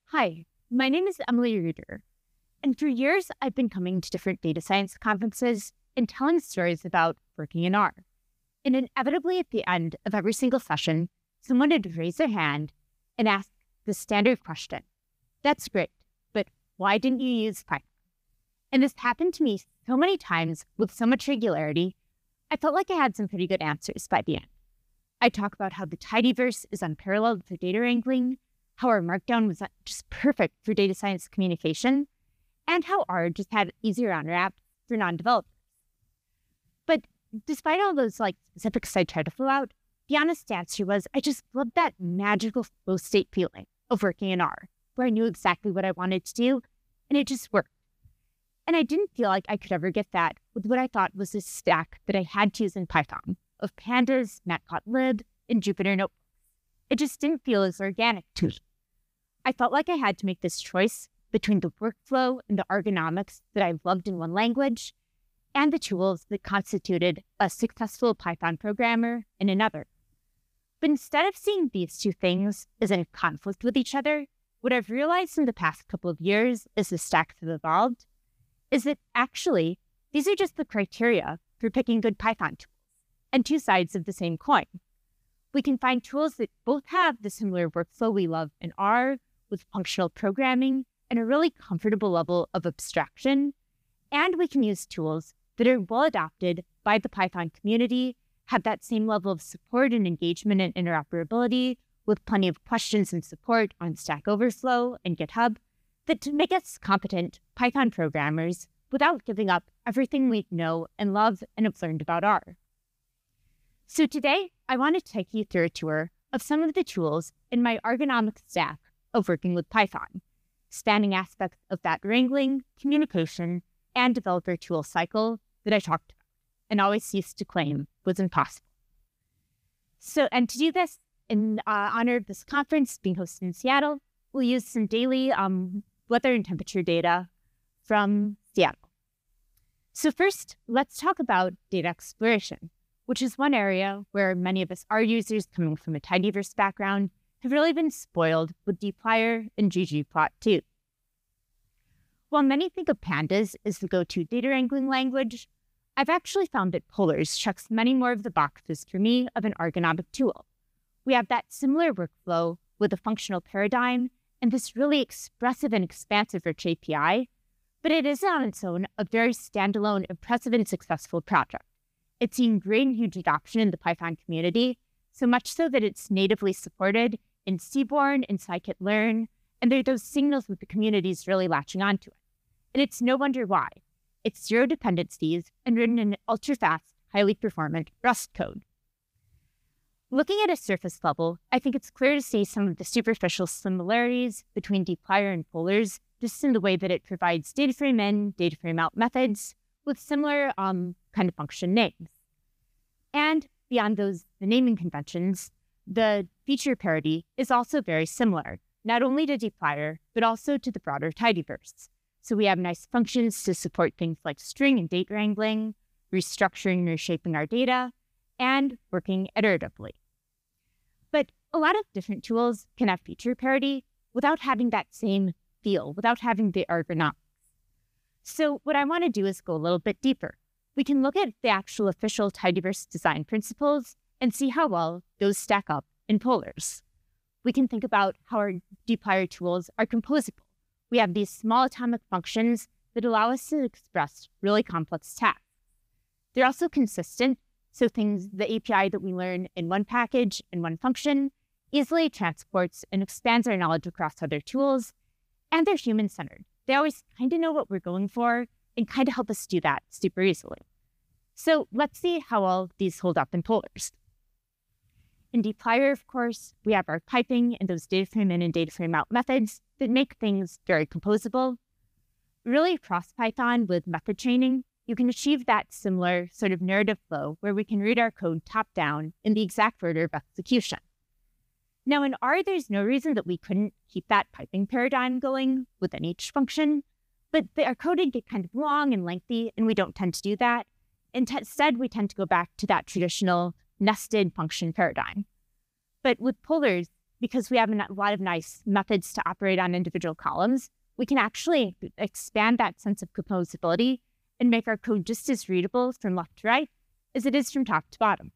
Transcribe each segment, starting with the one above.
Hi, my name is Emily Riederer, and for years I've been coming to different data science conferences and telling stories about working in R. And inevitably at the end of every single session, someone would raise their hand and ask the standard question. That's great, but why didn't you use Python? And this happened to me so many times with so much regularity, I felt like I had some pretty good answers by the end. I talk about how the tidyverse is unparalleled for data wrangling, how our Markdown was just perfect for data science communication, and how R just had easier on-ramp for non-developers. But despite all those specifics I tried to fill out, the honest answer was I just loved that magical flow state feeling of working in R, where I knew exactly what I wanted to do, and it just worked. And I didn't feel like I could ever get that with what I thought was this stack that I had to use in Python of pandas, matplotlib, and Jupyter notebooks. It just didn't feel as organic to me. I felt like I had to make this choice between the workflow and the ergonomics that I loved in one language and the tools that constituted a successful Python programmer in another. But instead of seeing these two things as in conflict with each other, what I've realized in the past couple of years as the stacks have evolved is that actually these are just the criteria for picking good Python tools and two sides of the same coin. We can find tools that both have the similar workflow we love in R with functional programming and a really comfortable level of abstraction, and we can use tools that are well adopted by the Python community, have that same level of support and engagement and interoperability with plenty of questions and support on Stack Overflow and GitHub that to make us competent Python programmers without giving up everything we know and love and have learned about R. So today, I want to take you through a tour of some of the tools in my ergonomics stack of working with Python, spanning aspects of that wrangling, communication, and developer tool cycle that I talked about and always used to claim was impossible. And to do this, in honor of this conference being hosted in Seattle, we'll use some daily weather and temperature data from Seattle. So first, let's talk about data exploration, which is one area where many of us R users coming from a tidyverse background have really been spoiled with dplyr and ggplot2. While many think of pandas as the go-to data wrangling language, I've actually found that polars checks many more of the boxes for me of an ergonomic tool. We have that similar workflow with a functional paradigm and this really expressive and expansive rich API, but it is on its own a very standalone, impressive, and successful project. It's seen great and huge adoption in the Python community, so much so that it's natively supported in seaborn and scikit-learn, and there are those signals that the community is really latching onto it. And it's no wonder why. It's zero dependencies and written in ultra-fast, highly performant Rust code. Looking at a surface level, I think it's clear to see some of the superficial similarities between dplyr and polars, just in the way that it provides data frame in, data frame out methods with similar kind of function names. And beyond the naming conventions, the feature parity is also very similar, not only to dplyr, but also to the broader tidyverse. So we have nice functions to support things like string and date wrangling, restructuring and reshaping our data, and working iteratively. But a lot of different tools can have feature parity without having that same feel, without having the ergonomics. So what I want to do is go a little bit deeper. We can look at the actual official tidyverse design principles and see how well those stack up in polars. We can think about how our dplyr tools are composable. We have these small atomic functions that allow us to express really complex tasks. They're also consistent, so the API that we learn in one package and one function easily transports and expands our knowledge across other tools, and they're human-centered. They always kind of know what we're going for and kind of help us do that super easily. So let's see how all these hold up in polars. In dplyr, of course, we have our piping and those data frame in and data frame out methods that make things very composable. Really across Python with method training, you can achieve that similar sort of narrative flow where we can read our code top-down in the exact order of execution. Now in R, there's no reason that we couldn't keep that piping paradigm going within each function, but our code would get kind of long and lengthy, and we don't tend to do that. Instead, we tend to go back to that traditional nested function paradigm. But with polars, because we have a lot of nice methods to operate on individual columns, we can actually expand that sense of composability and make our code just as readable from left to right as it is from top to bottom.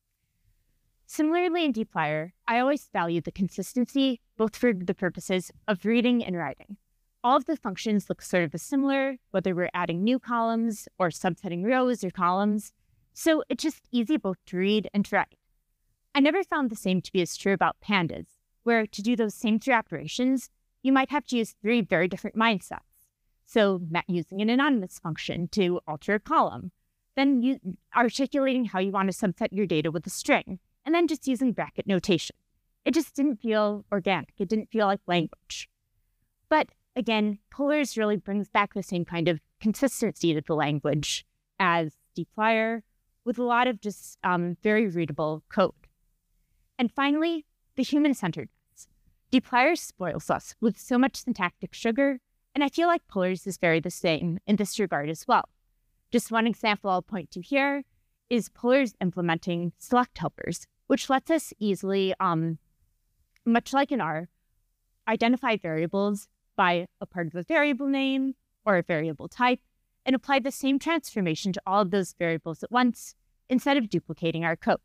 Similarly in dplyr, I always value the consistency, both for the purposes of reading and writing. All of the functions look sort of similar, whether we're adding new columns or subsetting rows or columns, so it's just easy both to read and to write. I never found the same to be as true about pandas, where to do those same three operations, you might have to use three very different mindsets. So using an anonymous function to alter a column, then articulating how you want to subset your data with a string, and then just using bracket notation. It just didn't feel organic. It didn't feel like language. But again, polars really brings back the same kind of consistency to the language as dplyr, with a lot of just very readable code. And finally, the human-centeredness. dplyr spoils us with so much syntactic sugar, and I feel like polars is very the same in this regard as well. Just one example I'll point to here is polars implementing select helpers, which lets us easily, much like in R, identify variables by a part of a variable name or a variable type, and apply the same transformation to all of those variables at once instead of duplicating our code.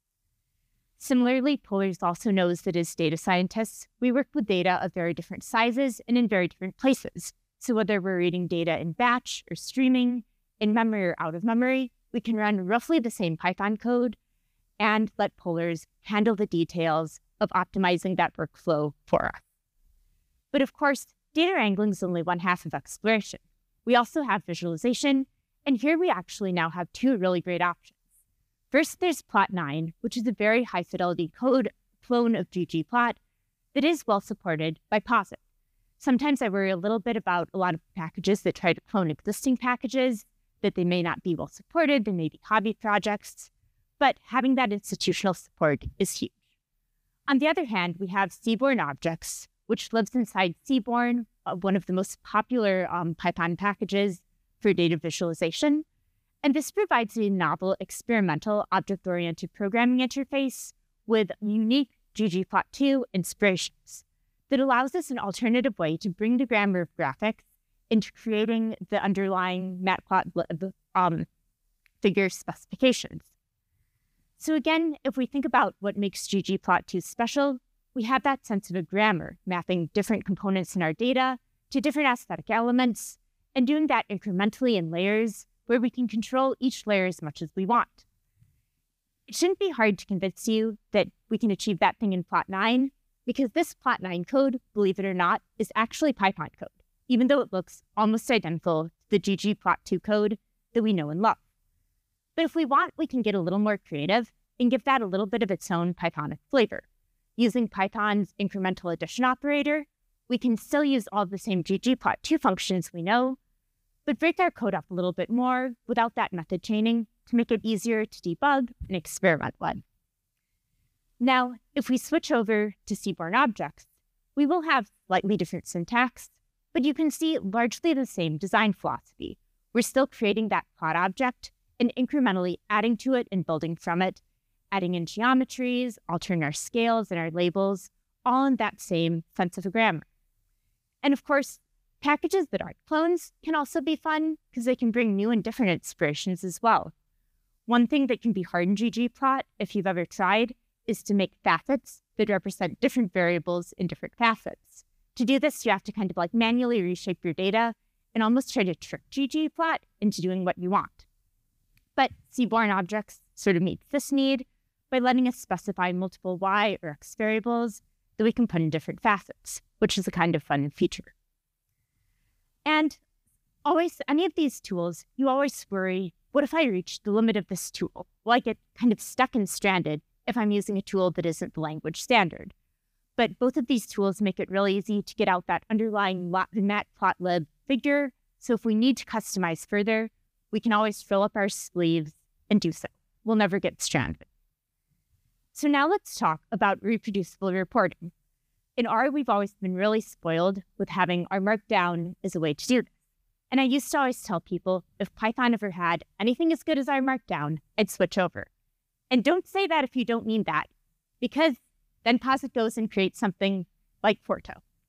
Similarly, polars also knows that as data scientists, we work with data of very different sizes and in very different places. So whether we're reading data in batch or streaming, in memory or out of memory, we can run roughly the same Python code and let polars handle the details of optimizing that workflow for us. But of course, data wrangling is only one half of exploration. We also have visualization, and here we actually now have two really great options. First, there's plot9, which is a very high-fidelity code clone of ggplot that is well supported by Posit. Sometimes I worry a little bit about a lot of packages that try to clone existing packages, that they may not be well supported, they may be hobby projects, but having that institutional support is huge. On the other hand, we have seaborn objects, which lives inside seaborn, one of the most popular Python packages for data visualization. And this provides a novel experimental object-oriented programming interface with unique ggplot2 inspirations that allows us an alternative way to bring the grammar of graphics into creating the underlying matplotlib figure specifications. So again, if we think about what makes ggplot2 special, we have that sense of a grammar, mapping different components in our data to different aesthetic elements, and doing that incrementally in layers where we can control each layer as much as we want. It shouldn't be hard to convince you that we can achieve that thing in plot9, because this plot9 code, believe it or not, is actually Python code, even though it looks almost identical to the ggplot2 code that we know and love. But if we want, we can get a little more creative and give that a little bit of its own Pythonic flavor. Using Python's incremental addition operator, we can still use all of the same ggplot2 functions we know, but break our code up a little bit more without that method chaining to make it easier to debug and experiment with. Now, if we switch over to seaborn objects, we will have slightly different syntax, but you can see largely the same design philosophy. We're still creating that plot object and incrementally adding to it and building from it, adding in geometries, altering our scales and our labels, all in that same sense of a grammar. And of course, packages that aren't clones can also be fun because they can bring new and different inspirations as well. One thing that can be hard in ggplot, if you've ever tried, is to make facets that represent different variables in different facets. To do this, you have to kind of like manually reshape your data and almost try to trick ggplot into doing what you want. But seaborn objects sort of meets this need by letting us specify multiple y or x variables that we can put in different facets, which is a kind of fun feature. And always, any of these tools, you always worry, what if I reach the limit of this tool? Will I get kind of stuck and stranded if I'm using a tool that isn't the language standard? But both of these tools make it really easy to get out that underlying matplotlib figure. So if we need to customize further, we can always roll up our sleeves and do so. We'll never get stranded. So now let's talk about reproducible reporting. In R, we've always been really spoiled with having our markdown as a way to do this. And I used to always tell people, if Python ever had anything as good as our markdown, I'd switch over. And don't say that if you don't mean that, because Then Posit goes and creates something like Quarto.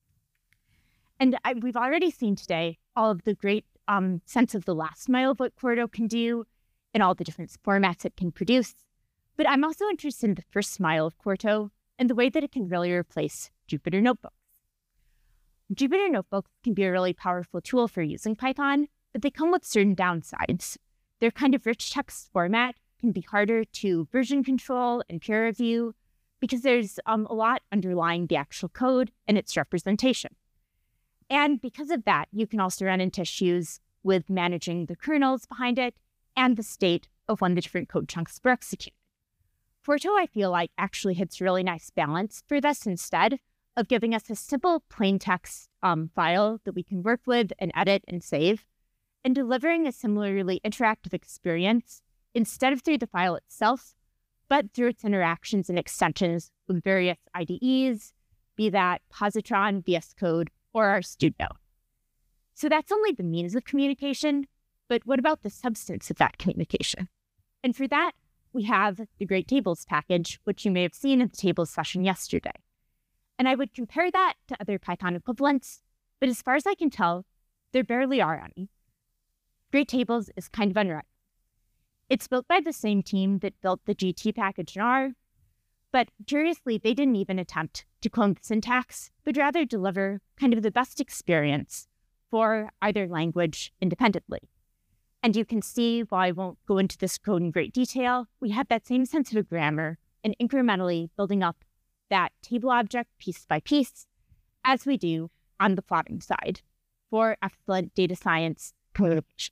And we've already seen today all of the great sense of the last mile of what Quarto can do and all the different formats it can produce. But I'm also interested in the first mile of Quarto and the way that it can really replace Jupyter Notebooks. Jupyter Notebooks can be a really powerful tool for using Python, but they come with certain downsides. Their kind of rich text format can be harder to version control and peer review because there's a lot underlying the actual code and its representation. And because of that, you can also run into issues with managing the kernels behind it and the state of when the different code chunks were executed. Quarto, I feel like, actually hits a really nice balance for this instead of giving us a simple plain text file that we can work with and edit and save, and delivering a similarly interactive experience instead of through the file itself, but through its interactions and extensions with various IDEs, be that Positron, VS Code, or our studio. So that's only the means of communication, but what about the substance of that communication? And for that, we have the greattables package, which you may have seen in the tables session yesterday. And I would compare that to other Python equivalents, but as far as I can tell, there barely are any. Greattables is kind of unrivaled. It's built by the same team that built the GT package in R, but curiously, they didn't even attempt to clone the syntax, but rather deliver kind of the best experience for either language independently. And you can see, while I won't go into this code in great detail, we have that same sense of a grammar and incrementally building up that table object piece by piece, as we do on the plotting side for excellent data science communication.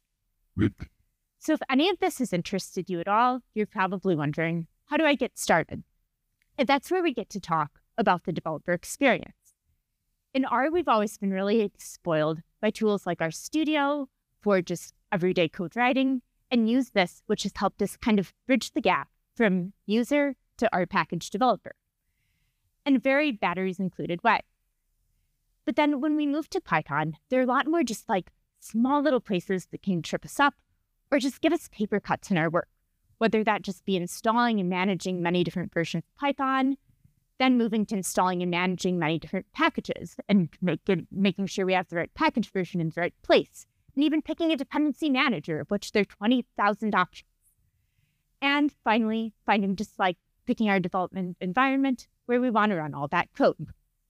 So if any of this has interested you at all, you're probably wondering, how do I get started? And that's where we get to talk about the developer experience. In R, we've always been really spoiled by tools like our studio for just everyday code writing, and use this, which has helped us kind of bridge the gap from user to R package developer, in a very batteries included way. But then when we move to Python, there are a lot more just like small little places that can trip us up or just give us paper cuts in our work, whether that just be installing and managing many different versions of Python, then moving to installing and managing many different packages and making sure we have the right package version in the right place, and even picking a dependency manager, of which there are 20,000 options. And finally, finding just like picking our development environment where we want to run all that code.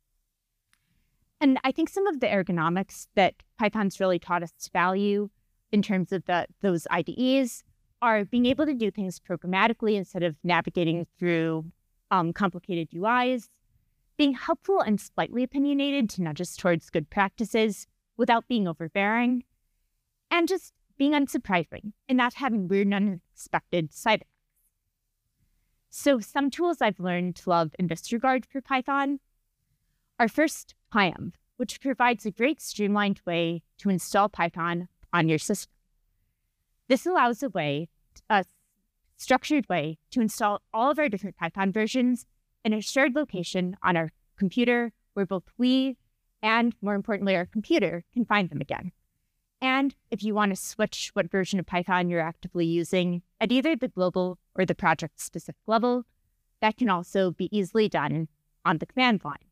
And I think some of the ergonomics that Python's really taught us to value in terms of those IDEs are being able to do things programmatically instead of navigating through complicated UIs, being helpful and slightly opinionated to nudge us towards good practices without being overbearing, and just being unsurprising and not having weird and unexpected side effects. So some tools I've learned to love in this regard for Python are first pyenv, which provides a great streamlined way to install Python on your system. This allows a structured way to install all of our different Python versions in a shared location on our computer where both we and, more importantly, our computer can find them again. And if you want to switch what version of Python you're actively using at either the global or the project-specific level, that can also be easily done on the command line.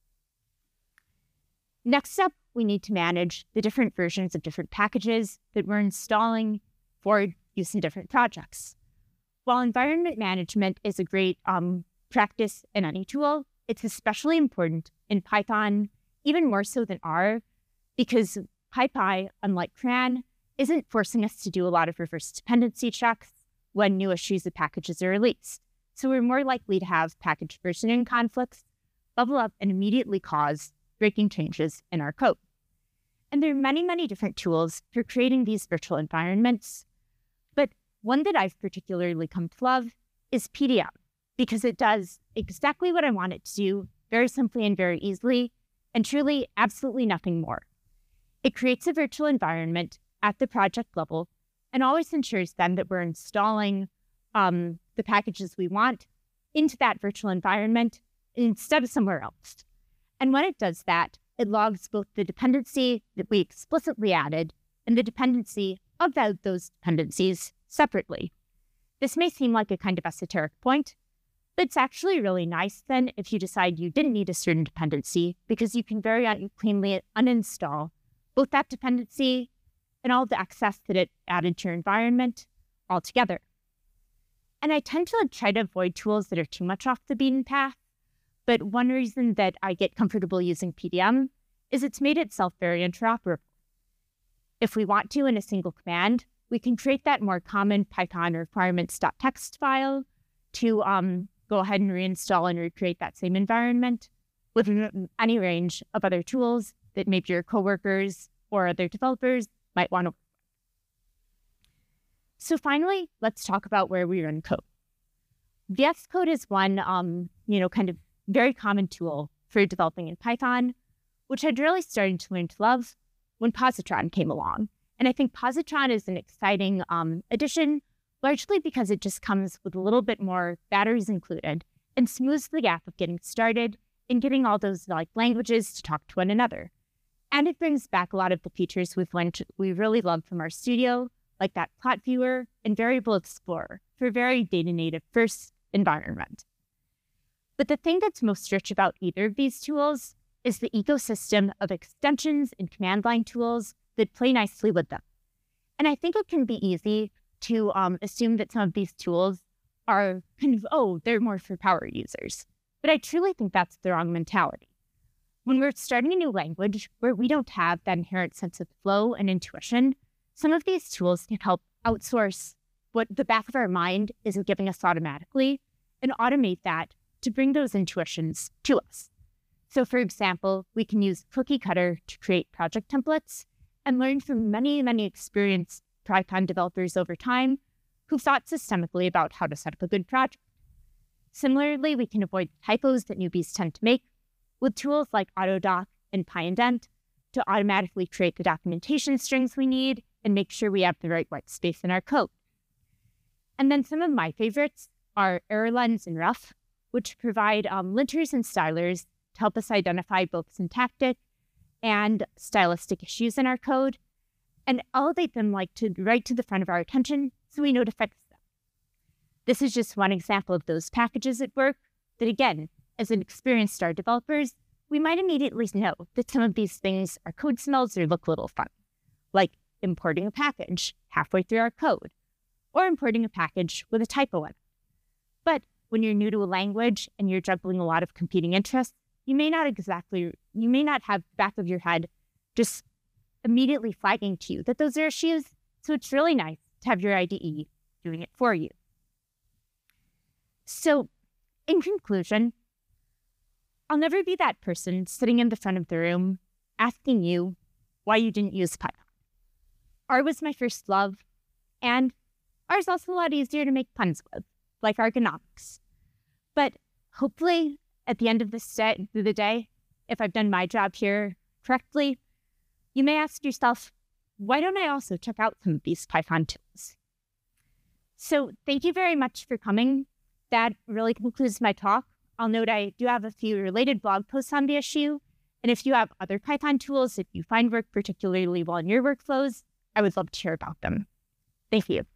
Next up, we need to manage the different versions of different packages that we're installing for use in different projects. While environment management is a great practice in any tool, it's especially important in Python, even more so than R, because PyPy, unlike CRAN, isn't forcing us to do a lot of reverse dependency checks when new issues of packages are released. So we're more likely to have package versioning conflicts bubble up and immediately cause breaking changes in our code. And there are many, many different tools for creating these virtual environments, but one that I've particularly come to love is pyenv, because it does exactly what I want it to do, very simply and very easily, and truly absolutely nothing more. It creates a virtual environment at the project level and always ensures then that we're installing the packages we want into that virtual environment instead of somewhere else. And when it does that, it logs both the dependency that we explicitly added and the dependency of those dependencies separately. This may seem like a kind of esoteric point, But it's actually really nice then if you decide you didn't need a certain dependency, because you can very cleanly uninstall both that dependency and all the excess that it added to your environment altogether. And I tend to try to avoid tools that are too much off the beaten path. But one reason that I get comfortable using pyenv is it's made itself very interoperable. If we want to in a single command, we can create that more common Python requirements.txt file to go ahead and reinstall and recreate that same environment with any range of other tools that maybe your coworkers or other developers might want to. So finally, let's talk about where we run code. VS Code is one, kind of very common tool for developing in Python, which I'd really started to learn to love when positron came along. And I think positron is an exciting addition, largely because it just comes with a little bit more batteries included and smooths the gap of getting started and getting all those languages to talk to one another. And it brings back a lot of the features we really love from our studio, like that plot viewer and variable explorer for very data native first environment. But the thing that's most rich about either of these tools is the ecosystem of extensions and command line tools that play nicely with them. And I think it can be easy to assume that some of these tools are they're more for power users. But I truly think that's the wrong mentality. When we're starting a new language where we don't have that inherent sense of flow and intuition, some of these tools can help outsource what the back of our mind isn't giving us automatically and automate that to bring those intuitions to us. So for example, we can use Cookie Cutter to create project templates and learn from many, many experienced Python developers over time who've thought systemically about how to set up a good project. Similarly, we can avoid typos that newbies tend to make with tools like Autodoc and pyenv to automatically create the documentation strings we need and make sure we have the right white space in our code. And then some of my favorites are rlens and ruff, which provide linters and stylers to help us identify both syntactic and stylistic issues in our code and elevate them right to the front of our attention so we know to fix them. This is just one example of those packages at work that, again, as an experienced Star developers, we might immediately know that some of these things are code smells or look a little fun, like importing a package halfway through our code, or importing a package with a typo in it. But when you're new to a language and you're juggling a lot of competing interests, you may not have back of your head just immediately flagging to you that those are issues. So it's really nice to have your IDE doing it for you. So in conclusion, I'll never be that person sitting in the front of the room asking you why you didn't use Python. R was my first love, and R is also a lot easier to make puns with, like ergonomics. But hopefully, at the end of the day, if I've done my job here correctly, you may ask yourself, why don't I also check out some of these Python tools? So thank you very much for coming. That really concludes my talk. I'll note I do have a few related blog posts on the issue. And if you have other Python tools that you find work particularly well in your workflows, I would love to hear about them. Thank you.